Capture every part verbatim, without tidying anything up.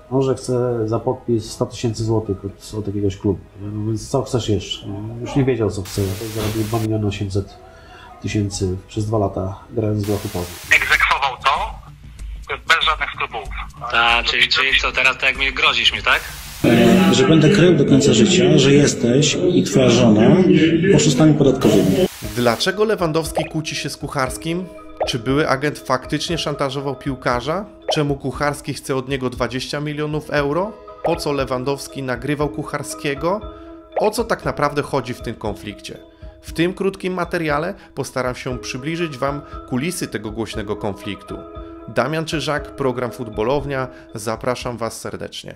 Może chce za podpis sto tysięcy złotych od, od jakiegoś klubu. No więc co chcesz jeszcze? Już nie wiedział, co chce. Zarobił dwa miliony osiemset tysięcy przez dwa lata grając w Lechu Poznań. Egzekwował to bez żadnych skrupułów. Tak, czyli, czyli co, teraz tak jak mi grozisz mi, tak? Że będę krył do końca życia, że jesteś i twoja żona oszustami podatkowymi. Dlaczego Lewandowski kłóci się z Kucharskim? Czy były agent faktycznie szantażował piłkarza? Czemu Kucharski chce od niego dwadzieścia milionów euro? Po co Lewandowski nagrywał Kucharskiego? O co tak naprawdę chodzi w tym konflikcie? W tym krótkim materiale postaram się przybliżyć Wam kulisy tego głośnego konfliktu. Damian Czyżak, program Futbolownia. Zapraszam Was serdecznie.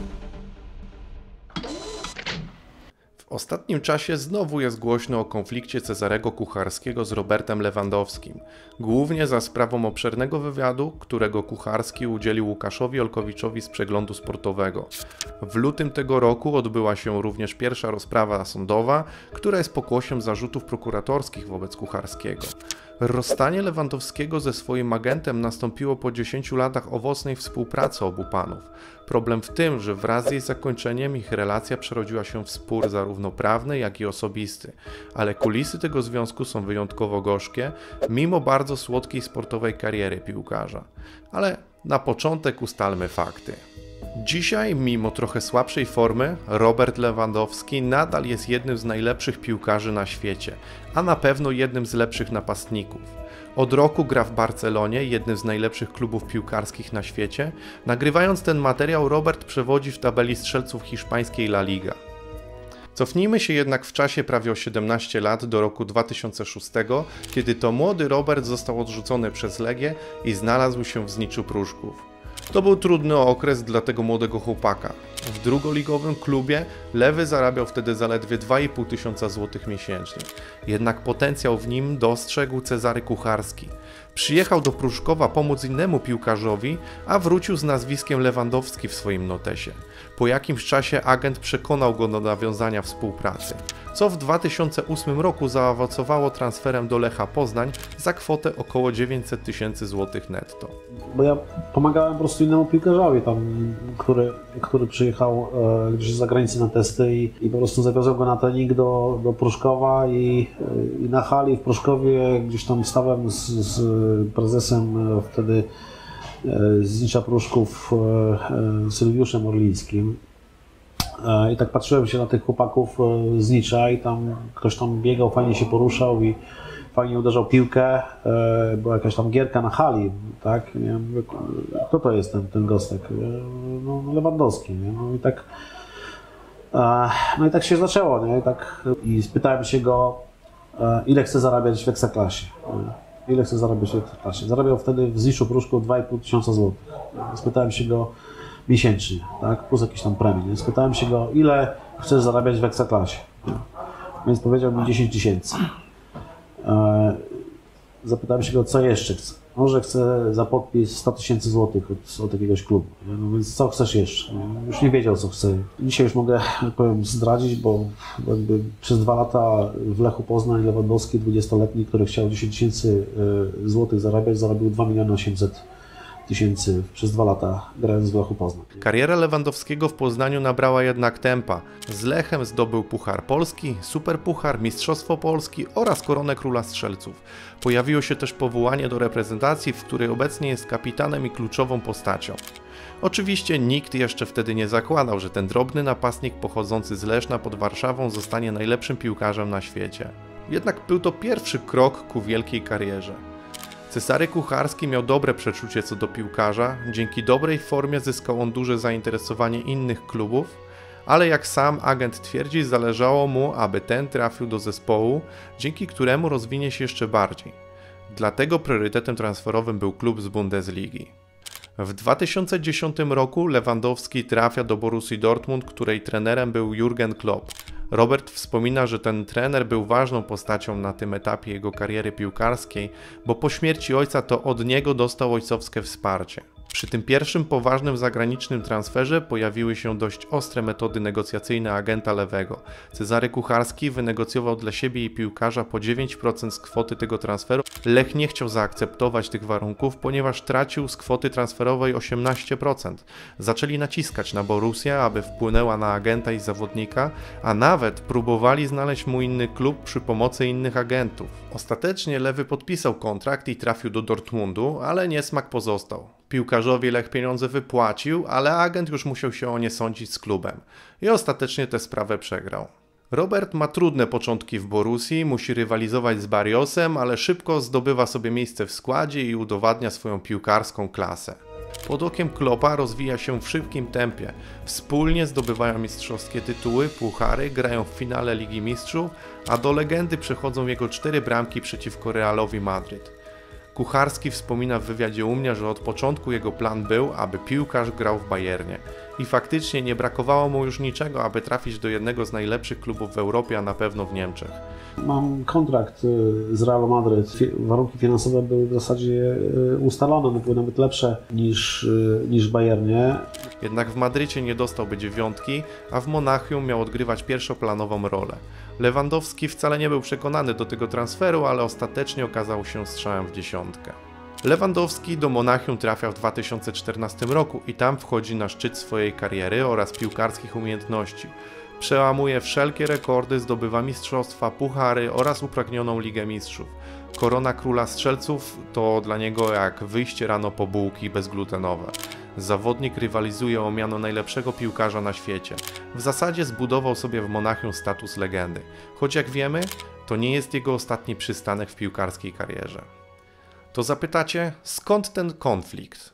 W ostatnim czasie znowu jest głośno o konflikcie Cezarego Kucharskiego z Robertem Lewandowskim, głównie za sprawą obszernego wywiadu, którego Kucharski udzielił Łukaszowi Olkowiczowi z Przeglądu Sportowego. W lutym tego roku odbyła się również pierwsza rozprawa sądowa, która jest pokłosiem zarzutów prokuratorskich wobec Kucharskiego. Rozstanie Lewandowskiego ze swoim agentem nastąpiło po dziesięciu latach owocnej współpracy obu panów. Problem w tym, że wraz z jej zakończeniem ich relacja przerodziła się w spór zarówno prawny, jak i osobisty. Ale kulisy tego związku są wyjątkowo gorzkie, mimo bardzo słodkiej sportowej kariery piłkarza. Ale na początek ustalmy fakty. Dzisiaj, mimo trochę słabszej formy, Robert Lewandowski nadal jest jednym z najlepszych piłkarzy na świecie, a na pewno jednym z lepszych napastników. Od roku gra w Barcelonie, jednym z najlepszych klubów piłkarskich na świecie. Nagrywając ten materiał, Robert przewodzi w tabeli strzelców hiszpańskiej La Liga. Cofnijmy się jednak w czasie prawie o siedemnaście lat do roku dwa tysiące szóstego, kiedy to młody Robert został odrzucony przez Legię i znalazł się w Zniczu Pruszków. To był trudny okres dla tego młodego chłopaka. W drugoligowym klubie Lewy zarabiał wtedy zaledwie dwa i pół tysiąca złotych miesięcznie. Jednak potencjał w nim dostrzegł Cezary Kucharski. Przyjechał do Pruszkowa pomóc innemu piłkarzowi, a wrócił z nazwiskiem Lewandowski w swoim notesie. Po jakimś czasie agent przekonał go do nawiązania współpracy, co w dwa tysiące ósmym roku zaowocowało transferem do Lecha Poznań za kwotę około dziewięćset tysięcy złotych netto. Bo ja pomagałem po prostu innemu piłkarzowi, tam, który, który przyjechał e, gdzieś z zagranicy na testy i, i po prostu zawiozłem go na trening do, do Pruszkowa i, i na hali w Pruszkowie gdzieś tam stałem z, z prezesem e, wtedy e, z Znicza Pruszków e, e, Sylwiuszem Orlińskim. E, I tak patrzyłem się na tych chłopaków e, z Znicza i tam ktoś tam biegał, fajnie się poruszał i fajnie uderzał piłkę, e, była jakaś tam gierka na hali, tak? Nie wiem, kto to jest ten, ten gostek? E, no, Lewandowski, nie? No i tak e, no i tak się zaczęło, nie? I, tak, i spytałem się go, e, ile chce zarabiać w Ekstraklasie. E, ile chce zarabiać w Ekstraklasie. Zarabiał wtedy w Zniczu Pruszków dwa i pół tysiąca złotych. Spytałem się go miesięcznie, tak? Plus jakieś tam premie. Nie? Spytałem się go, ile chcesz zarabiać w Ekstraklasie. Nie? Więc powiedział mi dziesięć tysięcy. Zapytałem się go, co jeszcze chce. Może chce za podpis sto tysięcy złotych od, od jakiegoś klubu. No więc co chcesz jeszcze? Już nie wiedział, co chce. Dzisiaj już mogę, jak powiem, zdradzić, bo jakby przez dwa lata w Lechu Poznań Lewandowski, dwudziestoletni, który chciał dziesięć tysięcy złotych zarabiać, zarobił dwa miliony osiemset tysięcy przez dwa lata grając w Lechu Poznań. Kariera Lewandowskiego w Poznaniu nabrała jednak tempa. Z Lechem zdobył Puchar Polski, Superpuchar, Mistrzostwo Polski oraz Koronę Króla Strzelców. Pojawiło się też powołanie do reprezentacji, w której obecnie jest kapitanem i kluczową postacią. Oczywiście nikt jeszcze wtedy nie zakładał, że ten drobny napastnik pochodzący z Leszna pod Warszawą zostanie najlepszym piłkarzem na świecie. Jednak był to pierwszy krok ku wielkiej karierze. Cezary Kucharski miał dobre przeczucie co do piłkarza, dzięki dobrej formie zyskał on duże zainteresowanie innych klubów, ale jak sam agent twierdzi, zależało mu, aby ten trafił do zespołu, dzięki któremu rozwinie się jeszcze bardziej. Dlatego priorytetem transferowym był klub z Bundesligi. W dwa tysiące dziesiątym roku Lewandowski trafia do Borussii Dortmund, której trenerem był Jurgen Klopp. Robert wspomina, że ten trener był ważną postacią na tym etapie jego kariery piłkarskiej, bo po śmierci ojca to od niego dostał ojcowskie wsparcie. Przy tym pierwszym poważnym zagranicznym transferze pojawiły się dość ostre metody negocjacyjne agenta lewego. Cezary Kucharski wynegocjował dla siebie i piłkarza po dziewięć procent z kwoty tego transferu. Lech nie chciał zaakceptować tych warunków, ponieważ tracił z kwoty transferowej osiemnaście procent. Zaczęli naciskać na Borussię, aby wpłynęła na agenta i zawodnika, a nawet próbowali znaleźć mu inny klub przy pomocy innych agentów. Ostatecznie lewy podpisał kontrakt i trafił do Dortmundu, ale niesmak pozostał. Piłkarzowi Lech pieniądze wypłacił, ale agent już musiał się o nie sądzić z klubem i ostatecznie tę sprawę przegrał. Robert ma trudne początki w Borussii, musi rywalizować z Barriosem, ale szybko zdobywa sobie miejsce w składzie i udowadnia swoją piłkarską klasę. Pod okiem Kloppa rozwija się w szybkim tempie. Wspólnie zdobywają mistrzowskie tytuły, puchary, grają w finale Ligi Mistrzów, a do legendy przechodzą jego cztery bramki przeciwko Realowi Madryt. Kucharski wspomina w wywiadzie u mnie, że od początku jego plan był, aby piłkarz grał w Bayernie. I faktycznie nie brakowało mu już niczego, aby trafić do jednego z najlepszych klubów w Europie, a na pewno w Niemczech. Mam kontrakt z Realu Madryt. Warunki finansowe były w zasadzie ustalone, były nawet lepsze niż, niż w Bayernie. Jednak w Madrycie nie dostałby dziewiątki, a w Monachium miał odgrywać pierwszoplanową rolę. Lewandowski wcale nie był przekonany do tego transferu, ale ostatecznie okazał się strzałem w dziesiątkę. Lewandowski do Monachium trafia w dwa tysiące czternastym roku i tam wchodzi na szczyt swojej kariery oraz piłkarskich umiejętności. Przełamuje wszelkie rekordy, zdobywa mistrzostwa, puchary oraz upragnioną Ligę Mistrzów. Korona króla strzelców to dla niego jak wyjście rano po bułki bezglutenowe. Zawodnik rywalizuje o miano najlepszego piłkarza na świecie. W zasadzie zbudował sobie w Monachium status legendy. Choć jak wiemy, to nie jest jego ostatni przystanek w piłkarskiej karierze. To zapytacie, skąd ten konflikt?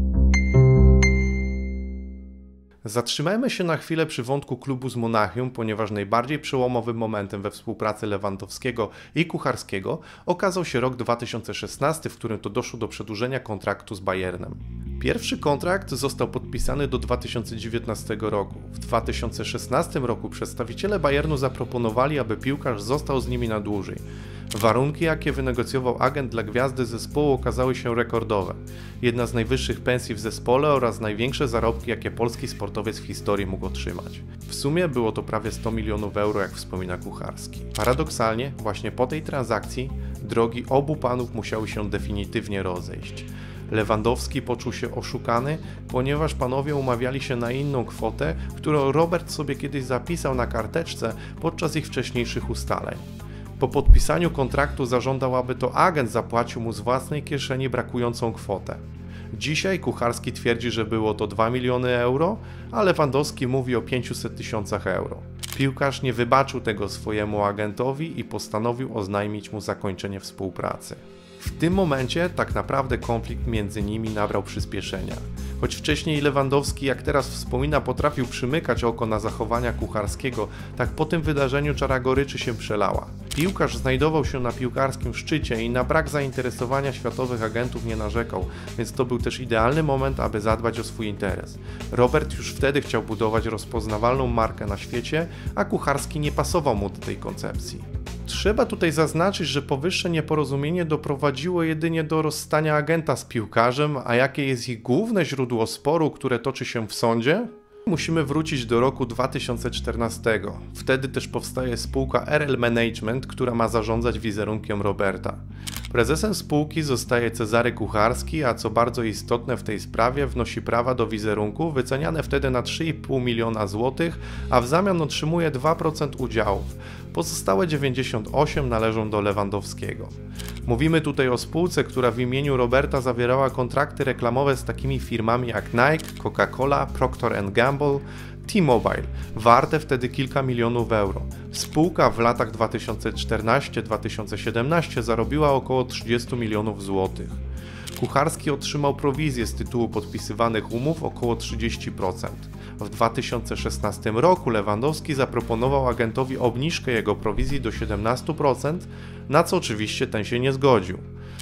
Zatrzymajmy się na chwilę przy wątku klubu z Monachium, ponieważ najbardziej przełomowym momentem we współpracy Lewandowskiego i Kucharskiego okazał się rok dwa tysiące szesnasty, w którym to doszło do przedłużenia kontraktu z Bayernem. Pierwszy kontrakt został podpisany do dwa tysiące dziewiętnastego roku. W dwa tysiące szesnastym roku przedstawiciele Bayernu zaproponowali, aby piłkarz został z nimi na dłużej. Warunki, jakie wynegocjował agent dla gwiazdy zespołu, okazały się rekordowe. Jedna z najwyższych pensji w zespole oraz największe zarobki, jakie polski sportowiec w historii mógł otrzymać. W sumie było to prawie sto milionów euro, jak wspomina Kucharski. Paradoksalnie, właśnie po tej transakcji drogi obu panów musiały się definitywnie rozejść. Lewandowski poczuł się oszukany, ponieważ panowie umawiali się na inną kwotę, którą Robert sobie kiedyś zapisał na karteczce podczas ich wcześniejszych ustaleń. Po podpisaniu kontraktu zażądał, aby to agent zapłacił mu z własnej kieszeni brakującą kwotę. Dzisiaj Kucharski twierdzi, że było to dwa miliony euro, a Lewandowski mówi o pięciuset tysiącach euro. Piłkarz nie wybaczył tego swojemu agentowi i postanowił oznajmić mu zakończenie współpracy. W tym momencie tak naprawdę konflikt między nimi nabrał przyspieszenia. Choć wcześniej Lewandowski, jak teraz wspomina, potrafił przymykać oko na zachowania Kucharskiego, tak po tym wydarzeniu czara goryczy się przelała. Piłkarz znajdował się na piłkarskim szczycie i na brak zainteresowania światowych agentów nie narzekał, więc to był też idealny moment, aby zadbać o swój interes. Robert już wtedy chciał budować rozpoznawalną markę na świecie, a Kucharski nie pasował mu do tej koncepcji. Trzeba tutaj zaznaczyć, że powyższe nieporozumienie doprowadziło jedynie do rozstania agenta z piłkarzem, a jakie jest ich główne źródło sporu, które toczy się w sądzie? Musimy wrócić do roku dwa tysiące czternastego. Wtedy też powstaje spółka R L Management, która ma zarządzać wizerunkiem Roberta. Prezesem spółki zostaje Cezary Kucharski, a co bardzo istotne w tej sprawie, wnosi prawa do wizerunku wyceniane wtedy na trzy i pół miliona złotych, a w zamian otrzymuje dwa procent udziałów. Pozostałe dziewięćdziesiąt osiem procent należą do Lewandowskiego. Mówimy tutaj o spółce, która w imieniu Roberta zawierała kontrakty reklamowe z takimi firmami jak Nike, Coca-Cola, Procter and Gamble, T-Mobile, warte wtedy kilka milionów euro. Spółka w latach dwa tysiące czternastym do dwa tysiące siedemnastego zarobiła około trzydzieści milionów złotych. Kucharski otrzymał prowizję z tytułu podpisywanych umów około trzydzieści procent. W dwa tysiące szesnastym roku Lewandowski zaproponował agentowi obniżkę jego prowizji do siedemnastu procent, na co oczywiście ten się nie zgodził.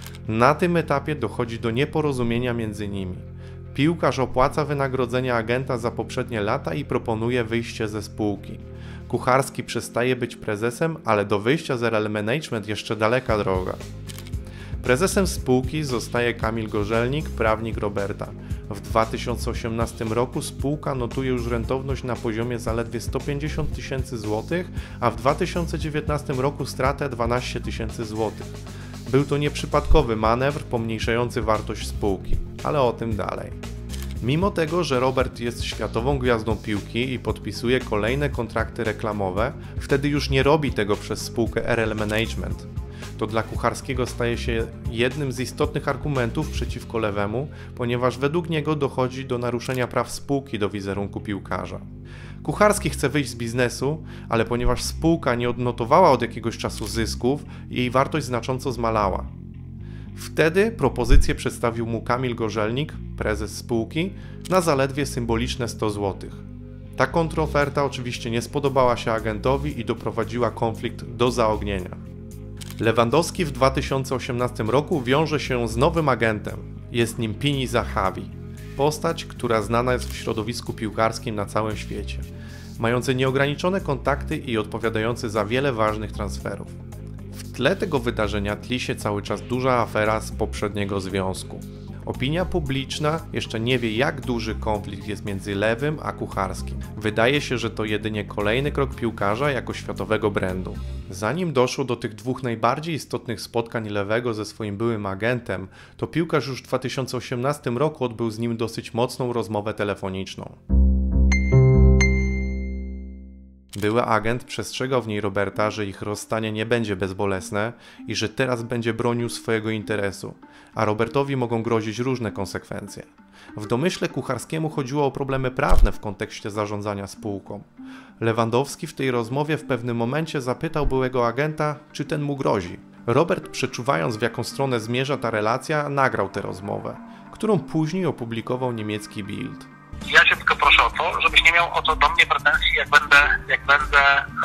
Na tym etapie dochodzi do nieporozumienia między nimi. Piłkarz opłaca wynagrodzenie agenta za poprzednie lata i proponuje wyjście ze spółki. Kucharski przestaje być prezesem, ale do wyjścia z R L Management jeszcze daleka droga. Prezesem spółki zostaje Kamil Gorzelnik, prawnik Roberta. W dwa tysiące osiemnastym roku spółka notuje już rentowność na poziomie zaledwie sto pięćdziesiąt tysięcy złotych, a w dwa tysiące dziewiętnastym roku stratę dwanaście tysięcy złotych. Był to nieprzypadkowy manewr pomniejszający wartość spółki, ale o tym dalej. Mimo tego, że Robert jest światową gwiazdą piłki i podpisuje kolejne kontrakty reklamowe, wtedy już nie robi tego przez spółkę R L Management. To dla Kucharskiego staje się jednym z istotnych argumentów przeciwko Lewemu, ponieważ według niego dochodzi do naruszenia praw spółki do wizerunku piłkarza. Kucharski chce wyjść z biznesu, ale ponieważ spółka nie odnotowała od jakiegoś czasu zysków, jej wartość znacząco zmalała. Wtedy propozycję przedstawił mu Kamil Gorzelnik, prezes spółki, na zaledwie symboliczne sto złotych. Ta kontroferta oczywiście nie spodobała się agentowi i doprowadziła konflikt do zaognienia. Lewandowski w dwa tysiące osiemnastym roku wiąże się z nowym agentem. Jest nim Pini Zahavi, postać, która znana jest w środowisku piłkarskim na całym świecie, mający nieograniczone kontakty i odpowiadający za wiele ważnych transferów. W tle tego wydarzenia tli się cały czas duża afera z poprzedniego związku. Opinia publiczna jeszcze nie wie, jak duży konflikt jest między Lewym a Kucharskim. Wydaje się, że to jedynie kolejny krok piłkarza jako światowego brandu. Zanim doszło do tych dwóch najbardziej istotnych spotkań Lewego ze swoim byłym agentem, to piłkarz już w dwa tysiące osiemnastym roku odbył z nim dosyć mocną rozmowę telefoniczną. Były agent przestrzegał w niej Roberta, że ich rozstanie nie będzie bezbolesne i że teraz będzie bronił swojego interesu, a Robertowi mogą grozić różne konsekwencje. W domyśle Kucharskiemu chodziło o problemy prawne w kontekście zarządzania spółką. Lewandowski w tej rozmowie w pewnym momencie zapytał byłego agenta, czy ten mu grozi. Robert, przeczuwając, w jaką stronę zmierza ta relacja, nagrał tę rozmowę, którą później opublikował niemiecki Bild. Ja cię tylko proszę o to, żebyś nie miał o to do mnie pretensji, jak będę, jak będę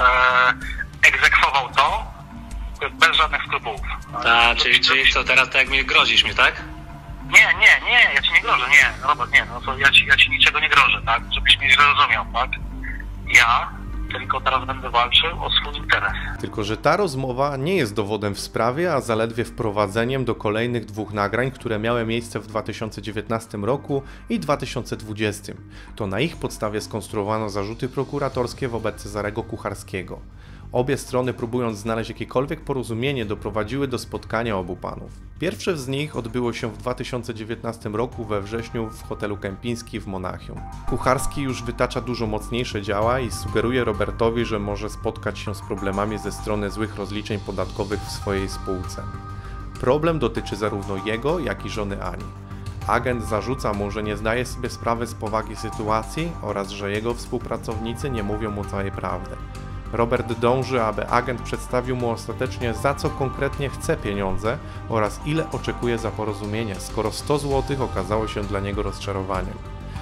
e, egzekwował to bez żadnych skrupułów. A, czyli, czyli co, teraz tak jak mi grozisz mi, tak? Nie, nie, nie, ja ci nie grożę, nie, Robert, nie, no to ja ci, ja ci niczego nie grożę, tak, żebyś mnie źle rozumiał, tak? Ja tylko teraz będę walczył o swój interes. Tylko że ta rozmowa nie jest dowodem w sprawie, a zaledwie wprowadzeniem do kolejnych dwóch nagrań, które miały miejsce w dwa tysiące dziewiętnastym roku i dwa tysiące dwudziestym. To na ich podstawie skonstruowano zarzuty prokuratorskie wobec Cezarego Kucharskiego. Obie strony, próbując znaleźć jakiekolwiek porozumienie, doprowadziły do spotkania obu panów. Pierwsze z nich odbyło się w dwa tysiące dziewiętnastym roku we wrześniu w hotelu Kępiński w Monachium. Kucharski już wytacza dużo mocniejsze działa i sugeruje Robertowi, że może spotkać się z problemami ze strony złych rozliczeń podatkowych w swojej spółce. Problem dotyczy zarówno jego, jak i żony Ani. Agent zarzuca mu, że nie zdaje sobie sprawy z powagi sytuacji oraz że jego współpracownicy nie mówią mu całej prawdy. Robert dąży, aby agent przedstawił mu ostatecznie, za co konkretnie chce pieniądze oraz ile oczekuje za porozumienie, skoro sto złotych okazało się dla niego rozczarowaniem.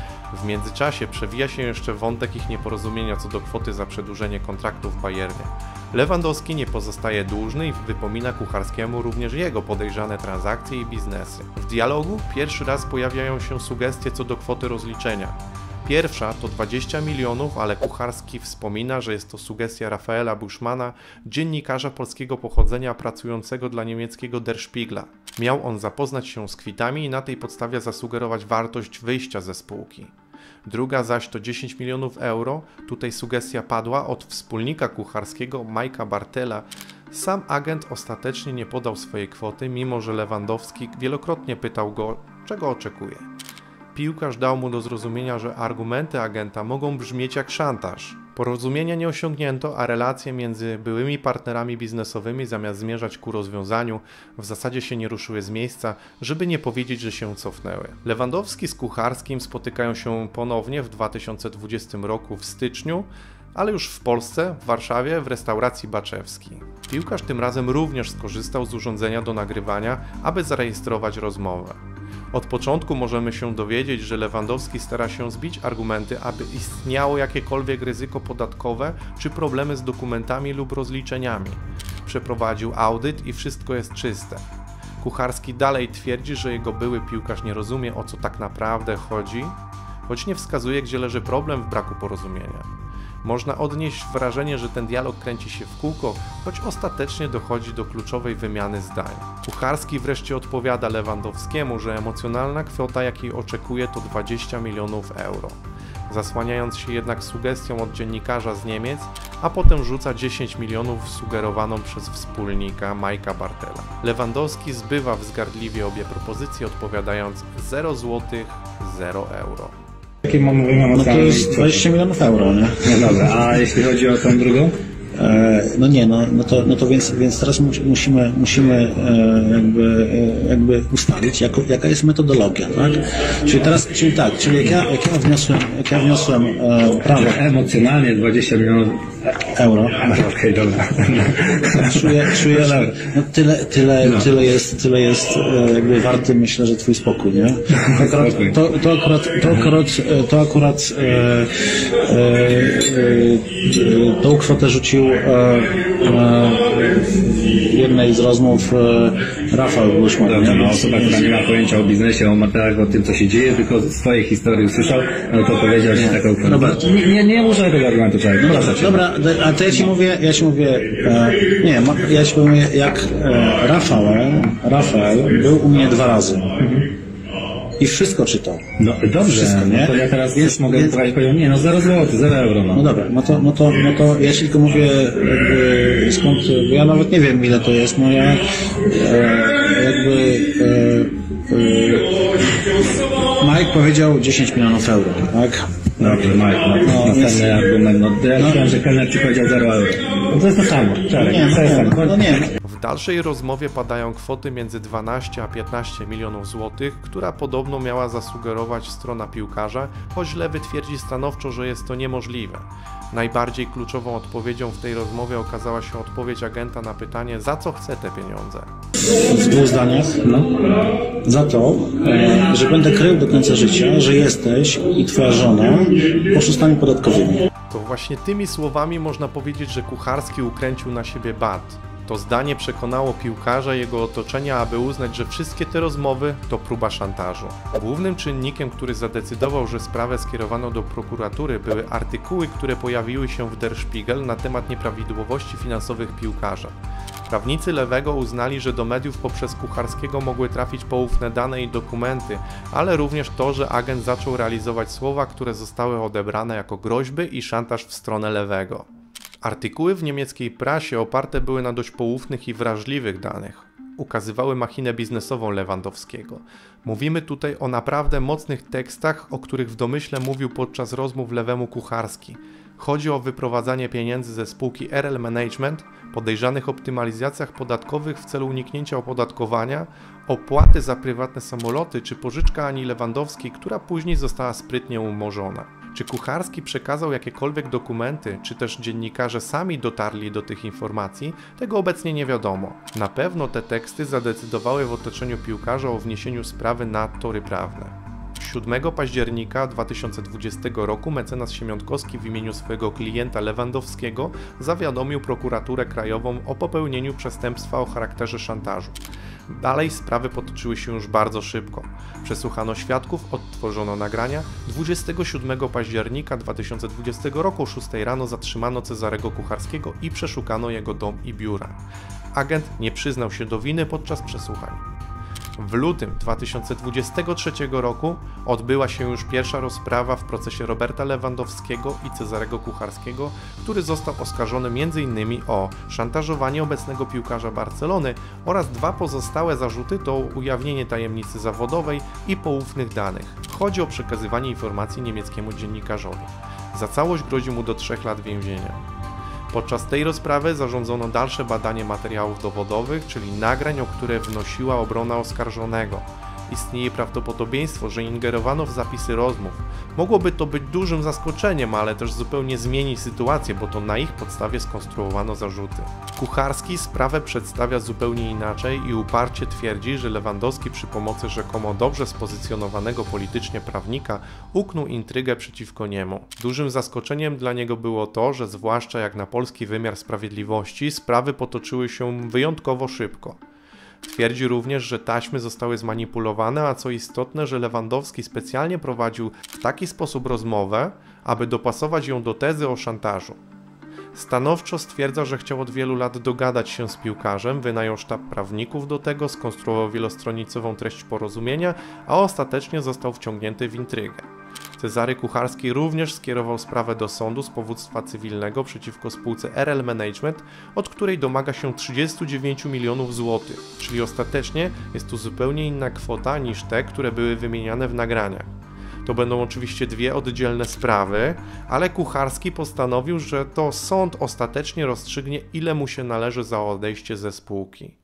W międzyczasie przewija się jeszcze wątek ich nieporozumienia co do kwoty za przedłużenie kontraktu w Bayernie. Lewandowski nie pozostaje dłużny i wypomina Kucharskiemu również jego podejrzane transakcje i biznesy. W dialogu pierwszy raz pojawiają się sugestie co do kwoty rozliczenia. Pierwsza to dwadzieścia milionów, ale Kucharski wspomina, że jest to sugestia Rafaela Buschmana, dziennikarza polskiego pochodzenia pracującego dla niemieckiego Der Spiegla. Miał on zapoznać się z kwitami i na tej podstawie zasugerować wartość wyjścia ze spółki. Druga zaś to dziesięć milionów euro, tutaj sugestia padła od wspólnika Kucharskiego, Majka Bartela. Sam agent ostatecznie nie podał swojej kwoty, mimo że Lewandowski wielokrotnie pytał go, czego oczekuje. Piłkarz dał mu do zrozumienia, że argumenty agenta mogą brzmieć jak szantaż. Porozumienia nie osiągnięto, a relacje między byłymi partnerami biznesowymi zamiast zmierzać ku rozwiązaniu w zasadzie się nie ruszyły z miejsca, żeby nie powiedzieć, że się cofnęły. Lewandowski z Kucharskim spotykają się ponownie w dwa tysiące dwudziestym roku w styczniu, ale już w Polsce, w Warszawie, w restauracji Baczewski. Piłkarz tym razem również skorzystał z urządzenia do nagrywania, aby zarejestrować rozmowę. Od początku możemy się dowiedzieć, że Lewandowski stara się zbić argumenty, aby istniało jakiekolwiek ryzyko podatkowe czy problemy z dokumentami lub rozliczeniami. Przeprowadził audyt i wszystko jest czyste. Kucharski dalej twierdzi, że jego były piłkarz nie rozumie, o co tak naprawdę chodzi, choć nie wskazuje, gdzie leży problem w braku porozumienia. Można odnieść wrażenie, że ten dialog kręci się w kółko, choć ostatecznie dochodzi do kluczowej wymiany zdań. Kucharski wreszcie odpowiada Lewandowskiemu, że emocjonalna kwota, jakiej oczekuje, to dwadzieścia milionów euro. Zasłaniając się jednak sugestią od dziennikarza z Niemiec, a potem rzuca dziesięć milionów sugerowaną przez wspólnika Majka Bartela. Lewandowski zbywa wzgardliwie obie propozycje, odpowiadając zero złotych, zero euro. Jakie mamy No to jest dwadzieścia milionów euro, nie? No dobra, a jeśli chodzi o tą drugą? E, no nie, no, no to, no to więc, więc teraz mu- musimy, musimy e, jakby, e, jakby ustalić, jako, jaka jest metodologia, tak? Czyli teraz, czyli tak, czyli jak ja, jak ja wniosłem, jak ja wniosłem e, prawo Emocjonalnie dwadzieścia milionów euro, euro. Okej, dobra. czuję, czuję, że no tyle, tyle, tyle jest, tyle jest e, jakby warty, myślę, że twój spokój, nie? To akurat, to, to akurat, to akurat, e, to akurat e, e, e, tą kwotę rzucił e, e, w jednej z rozmów e, Rafał Buszman. Dobrze, no osoba, która nie ma pojęcia o biznesie, o materiałach, o tym, co się dzieje, tylko z swojej historii usłyszał, no to powiedział, że taką kwotę. Dobra. Nie, nie, nie muszę tego argumentu czekać. No dobra, dobra, a to ja ci mówię, ja ci mówię, e, nie, ma, ja ci mówię, jak e, Rafael, Rafael był u mnie dwa razy i wszystko czytał. No dobrze, Wszystko, nie? no to ja teraz Więc- też mogę więc- powiedzieć, powiedział, nie no zero złotych, zero euro, no. No dobra, no to, no to, no to ja ci tylko mówię, jakby, skąd, bo ja nawet nie wiem, ile to jest, no ja e, jakby e, e, Mike powiedział dziesięć milionów euro, tak? Dobrze, Mike, no, No, następny jest- argument, no to ja no. myślałem, że kelner ci powiedział zero euro. No to jest to samo, czarek, Nie, no to jest nie, tak. no nie. W dalszej rozmowie padają kwoty między dwanaście a piętnaście milionów złotych, która podobno miała zasugerować strona piłkarza, choć Lewy twierdzi stanowczo, że jest to niemożliwe. Najbardziej kluczową odpowiedzią w tej rozmowie okazała się odpowiedź agenta na pytanie, za co chce te pieniądze. W dwóch zdaniach, no, za to, e, że będę krył do końca życia, że jesteś i twoja żona oszustami podatkowymi. To właśnie tymi słowami można powiedzieć, że Kucharski ukręcił na siebie bat. To zdanie przekonało piłkarza i jego otoczenia, aby uznać, że wszystkie te rozmowy to próba szantażu. Głównym czynnikiem, który zadecydował, że sprawę skierowano do prokuratury, były artykuły, które pojawiły się w Der Spiegel na temat nieprawidłowości finansowych piłkarza. Prawnicy Lewego uznali, że do mediów poprzez Kucharskiego mogły trafić poufne dane i dokumenty, ale również to, że agent zaczął realizować słowa, które zostały odebrane jako groźby i szantaż w stronę Lewego. Artykuły w niemieckiej prasie oparte były na dość poufnych i wrażliwych danych. Ukazywały machinę biznesową Lewandowskiego. Mówimy tutaj o naprawdę mocnych tekstach, o których w domyśle mówił podczas rozmów Lewemu Kucharski. Chodzi o wyprowadzanie pieniędzy ze spółki R L Management, podejrzanych optymalizacjach podatkowych w celu uniknięcia opodatkowania, opłaty za prywatne samoloty czy pożyczka Ani Lewandowskiej, która później została sprytnie umorzona. Czy Kucharski przekazał jakiekolwiek dokumenty, czy też dziennikarze sami dotarli do tych informacji, tego obecnie nie wiadomo. Na pewno te teksty zadecydowały w otoczeniu piłkarza o wniesieniu sprawy na tory prawne. siódmego października dwa tysiące dwudziestego roku mecenas Siemiątkowski w imieniu swojego klienta Lewandowskiego zawiadomił prokuraturę krajową o popełnieniu przestępstwa o charakterze szantażu. Dalej sprawy potoczyły się już bardzo szybko. Przesłuchano świadków, odtworzono nagrania. dwudziestego siódmego października dwa tysiące dwudziestego roku o szóstej rano zatrzymano Cezarego Kucharskiego i przeszukano jego dom i biura. Agent nie przyznał się do winy podczas przesłuchań. W lutym dwa tysiące dwudziestego trzeciego roku odbyła się już pierwsza rozprawa w procesie Roberta Lewandowskiego i Cezarego Kucharskiego, który został oskarżony między innymi o szantażowanie obecnego piłkarza Barcelony oraz dwa pozostałe zarzuty to ujawnienie tajemnicy zawodowej i poufnych danych. Chodzi o przekazywanie informacji niemieckiemu dziennikarzowi. Za całość grozi mu do trzech lat więzienia. Podczas tej rozprawy zarządzono dalsze badanie materiałów dowodowych, czyli nagrań, o które wnosiła obrona oskarżonego. Istnieje prawdopodobieństwo, że ingerowano w zapisy rozmów. Mogłoby to być dużym zaskoczeniem, ale też zupełnie zmienić sytuację, bo to na ich podstawie skonstruowano zarzuty. Kucharski sprawę przedstawia zupełnie inaczej i uparcie twierdzi, że Lewandowski przy pomocy rzekomo dobrze spozycjonowanego politycznie prawnika uknął intrygę przeciwko niemu. Dużym zaskoczeniem dla niego było to, że zwłaszcza jak na polski wymiar sprawiedliwości, sprawy potoczyły się wyjątkowo szybko. Twierdzi również, że taśmy zostały zmanipulowane, a co istotne, że Lewandowski specjalnie prowadził w taki sposób rozmowę, aby dopasować ją do tezy o szantażu. Stanowczo stwierdza, że chciał od wielu lat dogadać się z piłkarzem, wynajął sztab prawników do tego, skonstruował wielostronicową treść porozumienia, a ostatecznie został wciągnięty w intrygę. Cezary Kucharski również skierował sprawę do sądu z powództwa cywilnego przeciwko spółce R L Management, od której domaga się trzydziestu dziewięciu milionów złotych, czyli ostatecznie jest to zupełnie inna kwota niż te, które były wymieniane w nagraniach. To będą oczywiście dwie oddzielne sprawy, ale Kucharski postanowił, że to sąd ostatecznie rozstrzygnie, ile mu się należy za odejście ze spółki.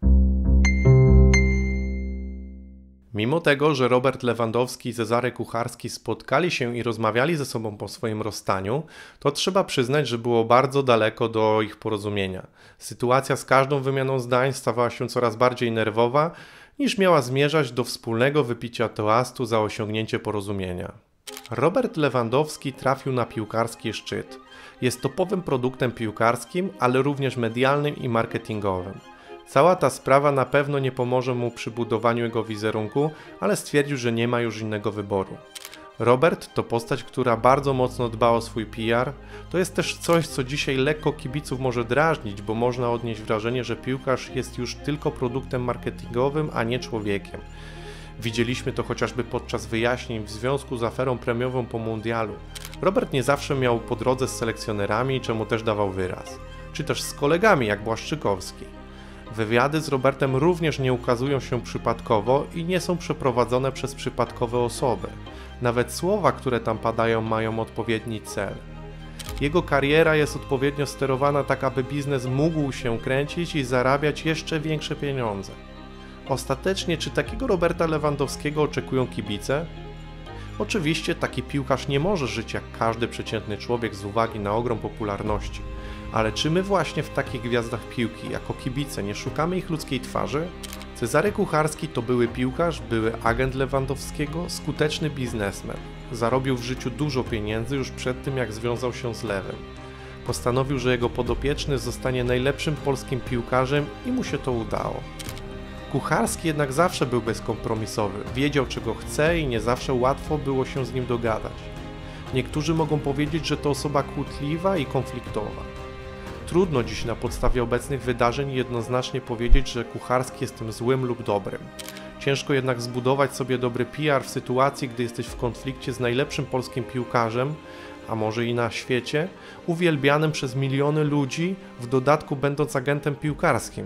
Mimo tego, że Robert Lewandowski i Cezary Kucharski spotkali się i rozmawiali ze sobą po swoim rozstaniu, to trzeba przyznać, że było bardzo daleko do ich porozumienia. Sytuacja z każdą wymianą zdań stawała się coraz bardziej nerwowa, niż miała zmierzać do wspólnego wypicia toastu za osiągnięcie porozumienia. Robert Lewandowski trafił na piłkarski szczyt. Jest topowym produktem piłkarskim, ale również medialnym i marketingowym. Cała ta sprawa na pewno nie pomoże mu przy budowaniu jego wizerunku, ale stwierdził, że nie ma już innego wyboru. Robert to postać, która bardzo mocno dba o swój P R. To jest też coś, co dzisiaj lekko kibiców może drażnić, bo można odnieść wrażenie, że piłkarz jest już tylko produktem marketingowym, a nie człowiekiem. Widzieliśmy to chociażby podczas wyjaśnień w związku z aferą premiową po mundialu. Robert nie zawsze miał po drodze z selekcjonerami, czemu też dawał wyraz. Czy też z kolegami, jak Błaszczykowski. Wywiady z Robertem również nie ukazują się przypadkowo i nie są przeprowadzone przez przypadkowe osoby. Nawet słowa, które tam padają, mają odpowiedni cel. Jego kariera jest odpowiednio sterowana tak, aby biznes mógł się kręcić i zarabiać jeszcze większe pieniądze. Ostatecznie, czy takiego Roberta Lewandowskiego oczekują kibice? Oczywiście taki piłkarz nie może żyć jak każdy przeciętny człowiek z uwagi na ogrom popularności. Ale czy my właśnie w takich gwiazdach piłki, jako kibice, nie szukamy ich ludzkiej twarzy? Cezary Kucharski to były piłkarz, były agent Lewandowskiego, skuteczny biznesmen. Zarobił w życiu dużo pieniędzy już przed tym, jak związał się z Lewem. Postanowił, że jego podopieczny zostanie najlepszym polskim piłkarzem i mu się to udało. Kucharski jednak zawsze był bezkompromisowy, wiedział czego chce i nie zawsze łatwo było się z nim dogadać. Niektórzy mogą powiedzieć, że to osoba kłótliwa i konfliktowa. Trudno dziś na podstawie obecnych wydarzeń jednoznacznie powiedzieć, że Kucharski jest tym złym lub dobrym. Ciężko jednak zbudować sobie dobry P R w sytuacji, gdy jesteś w konflikcie z najlepszym polskim piłkarzem, a może i na świecie, uwielbianym przez miliony ludzi, w dodatku będąc agentem piłkarskim.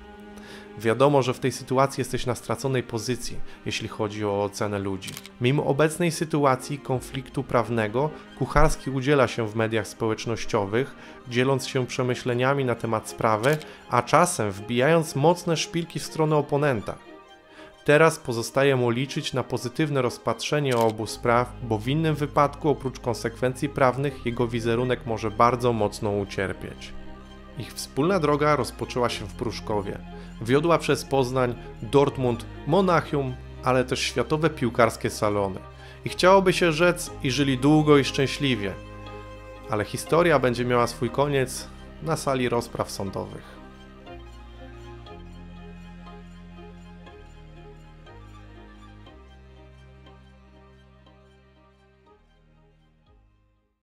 Wiadomo, że w tej sytuacji jesteś na straconej pozycji, jeśli chodzi o ocenę ludzi. Mimo obecnej sytuacji konfliktu prawnego, Kucharski udziela się w mediach społecznościowych, dzieląc się przemyśleniami na temat sprawy, a czasem wbijając mocne szpilki w stronę oponenta. Teraz pozostaje mu liczyć na pozytywne rozpatrzenie obu spraw, bo w innym wypadku oprócz konsekwencji prawnych jego wizerunek może bardzo mocno ucierpieć. Ich wspólna droga rozpoczęła się w Pruszkowie. Wiodła przez Poznań, Dortmund, Monachium, ale też światowe piłkarskie salony. I chciałoby się rzec, i żyli długo i szczęśliwie. Ale historia będzie miała swój koniec na sali rozpraw sądowych.